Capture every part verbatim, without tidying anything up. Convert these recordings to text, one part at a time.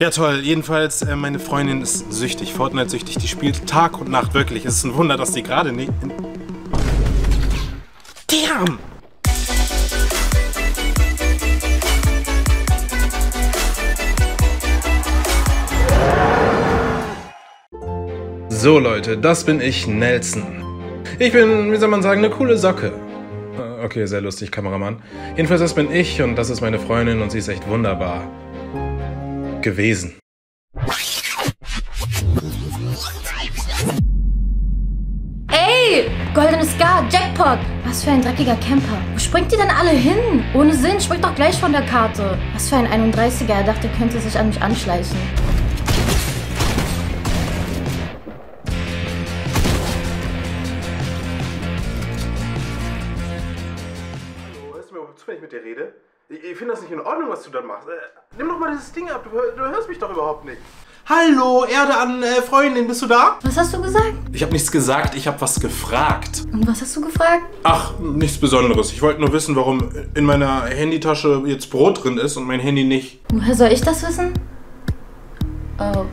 Ja toll, jedenfalls äh, meine Freundin ist süchtig, Fortnite-süchtig, die spielt Tag und Nacht, wirklich. Es ist ein Wunder, dass die gerade nicht... Damn! So Leute, das bin ich, Nelson. Ich bin, wie soll man sagen, eine coole Socke. Okay, sehr lustig, Kameramann. Jedenfalls, das bin ich und das ist meine Freundin und sie ist echt wunderbar gewesen. Ey, Goldenes Scar, Jackpot! Was für ein dreckiger Camper. Wo springt ihr denn alle hin? Ohne Sinn, springt doch gleich von der Karte. Was für ein einunddreißiger, er dachte, er könnte sich an mich anschleichen. Hallo, hörst du mir überhaupt zu, wenn ich mit dir rede? Ich, ich finde das nicht in Ordnung, was du da machst. Äh, nimm doch mal dieses Ding ab, du, du hörst mich doch überhaupt nicht. Hallo, Erde an äh, Freundin, bist du da? Was hast du gesagt? Ich habe nichts gesagt, ich habe was gefragt. Und was hast du gefragt? Ach, nichts Besonderes. Ich wollte nur wissen, warum in meiner Handytasche jetzt Brot drin ist und mein Handy nicht. Woher soll ich das wissen? Oh.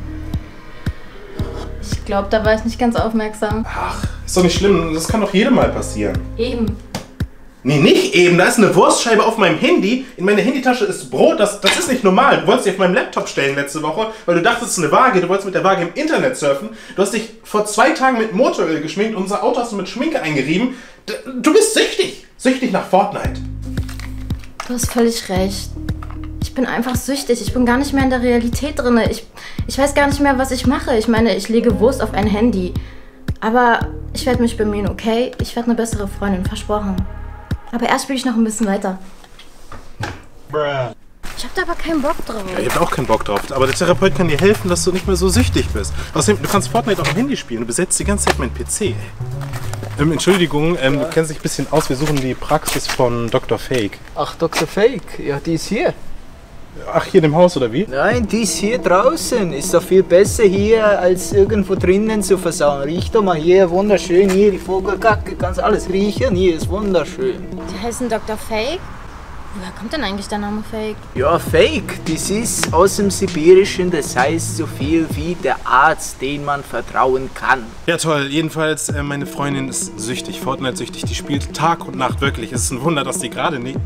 Ich glaube, da war ich nicht ganz aufmerksam. Ach, ist doch nicht schlimm, das kann doch jedem mal passieren. Eben. Nee, nicht eben. Da ist eine Wurstscheibe auf meinem Handy. In meiner Handytasche ist Brot. Das, das ist nicht normal. Du wolltest dich auf meinem Laptop stellen letzte Woche, weil du dachtest, es ist eine Waage. Du wolltest mit der Waage im Internet surfen. Du hast dich vor zwei Tagen mit Motoröl geschminkt. Unser Auto hast du mit Schminke eingerieben. Du bist süchtig. Süchtig nach Fortnite. Du hast völlig recht. Ich bin einfach süchtig. Ich bin gar nicht mehr in der Realität drin. Ich, ich weiß gar nicht mehr, was ich mache. Ich meine, ich lege Wurst auf ein Handy. Aber ich werde mich bemühen, okay? Ich werde eine bessere Freundin, versprochen. Aber erst spiele ich noch ein bisschen weiter. Bruh. Ich hab da aber keinen Bock drauf. Ja, ich hab auch keinen Bock drauf. Aber der Therapeut kann dir helfen, dass du nicht mehr so süchtig bist. Außerdem, du kannst Fortnite auch am Handy spielen. Du besetzt die ganze Zeit meinen P C. Ähm, Entschuldigung, ähm, ja. Du kennst dich ein bisschen aus. Wir suchen die Praxis von Doktor Fake. Ach, Doktor Fake? Ja, die ist hier. Ach, hier in dem Haus, oder wie? Nein, die ist hier draußen. Ist doch viel besser hier, als irgendwo drinnen zu versauen. Riech doch mal hier, wunderschön. Hier die Vogelkacke, kannst alles riechen. Hier ist wunderschön. Die heißen Doktor Fake? Woher kommt denn eigentlich der Name Fake? Ja, Fake. Das ist aus dem Sibirischen. Das heißt so viel wie der Arzt, den man vertrauen kann. Ja toll, jedenfalls, äh, meine Freundin ist süchtig, Fortnite-süchtig. Die spielt Tag und Nacht, wirklich. Es ist ein Wunder, dass die gerade nicht...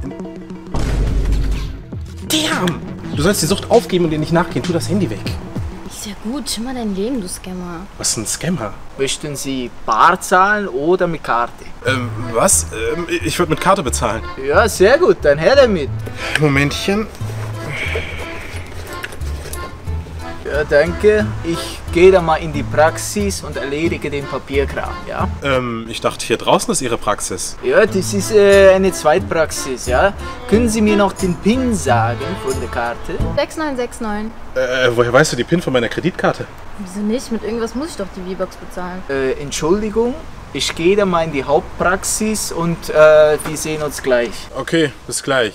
Damn! Du sollst die Sucht aufgeben und ihr nicht nachgehen. Tu das Handy weg. Ist ja gut, schimmer dein Leben, du Scammer. Was ist ein Scammer? Möchten Sie bar zahlen oder mit Karte? Ähm, was? Ähm, ich würde mit Karte bezahlen. Ja, sehr gut, dann her damit. Momentchen. Ja, danke. Ich gehe da mal in die Praxis und erledige den Papierkram, ja? Ähm, ich dachte, hier draußen ist Ihre Praxis. Ja, das ist äh, eine Zweitpraxis, ja? Können Sie mir noch den PIN sagen von der Karte? sechs neun sechs neun. Äh, woher weißt du die PIN von meiner Kreditkarte? Wieso nicht? Mit irgendwas muss ich doch die V-Box bezahlen. Äh, Entschuldigung, ich gehe da mal in die Hauptpraxis und äh, wir sehen uns gleich. Okay, bis gleich.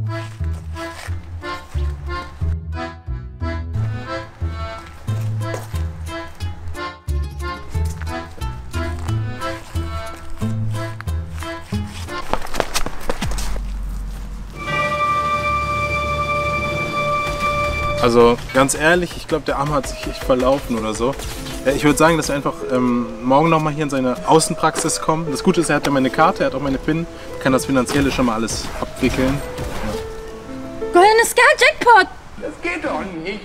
Also ganz ehrlich, ich glaube, der Arme hat sich echt verlaufen oder so. Ja, ich würde sagen, dass wir einfach ähm, morgen nochmal hier in seine Außenpraxis kommen. Das Gute ist, er hat ja meine Karte, er hat auch meine PIN, kann das Finanzielle schon mal alles abwickeln. Ja. Goldenes Scar, Jackpot! Das geht doch nicht.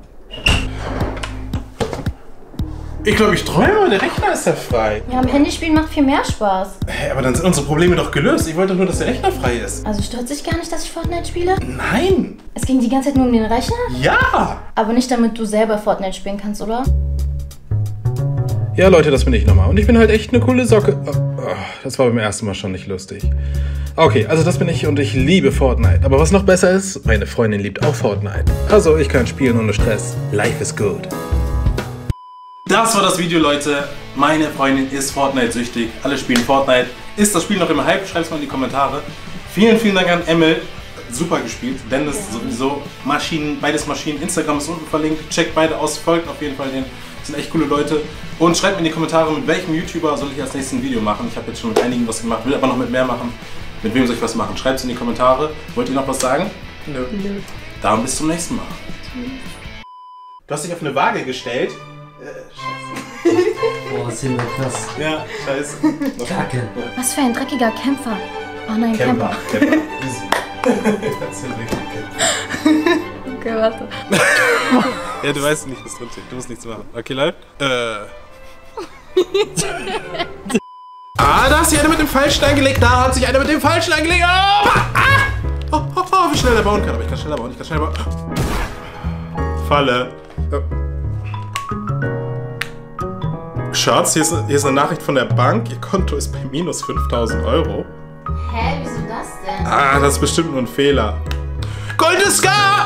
Ich glaube, ich träume, der Rechner ist ja frei. Ja, am Handyspielen macht viel mehr Spaß. Hä, aber dann sind unsere Probleme doch gelöst. Ich wollte doch nur, dass der Rechner frei ist. Also stört sich gar nicht, dass ich Fortnite spiele? Nein! Es ging die ganze Zeit nur um den Rechner? Ja! Aber nicht, damit du selber Fortnite spielen kannst, oder? Ja, Leute, das bin ich nochmal. Und ich bin halt echt eine coole Socke. Oh, oh, das war beim ersten Mal schon nicht lustig. Okay, also das bin ich und ich liebe Fortnite. Aber was noch besser ist, meine Freundin liebt auch Fortnite. Also ich kann spielen ohne Stress. Life is good. Das war das Video, Leute. Meine Freundin ist Fortnite-süchtig. Alle spielen Fortnite. Ist das Spiel noch im Hype? Schreibt es mal in die Kommentare. Vielen, vielen Dank an Emil. Super gespielt. Dennis sowieso. Maschinen, beides Maschinen. Instagram ist unten verlinkt. Checkt beide aus. Folgt auf jeden Fall den. Das sind echt coole Leute. Und schreibt mir in die Kommentare, mit welchem YouTuber soll ich als nächstes ein Video machen. Ich habe jetzt schon mit einigen was gemacht, will aber noch mit mehr machen. Mit wem soll ich was machen? Schreibt es in die Kommentare. Wollt ihr noch was sagen? Nö. Nö. Dann bis zum nächsten Mal. Tschüss. Du hast dich auf eine Waage gestellt. Äh, scheiße. Boah, sind wir krass. Ja, scheiße. Kacke. Was für ein dreckiger Kämpfer. Oh nein, Camper. Camper. Camper. Das sind richtig Camper. Okay, warte. Ja, du weißt nicht, was drin steht. Du musst nichts machen. Okay, live? Äh. Ah, da hat sich einer mit dem Falschen eingelegt. Da hat sich einer mit dem Falschen eingelegt. Oh, ah! Oh, oh, oh, wie schnell er bauen kann. Aber ich kann schneller bauen. Ich kann schneller bauen. Falle. Schatz, hier ist, hier ist eine Nachricht von der Bank. Ihr Konto ist bei minus fünftausend Euro. Hä, wieso das denn? Ah, das ist bestimmt nur ein Fehler. Gold ist gar!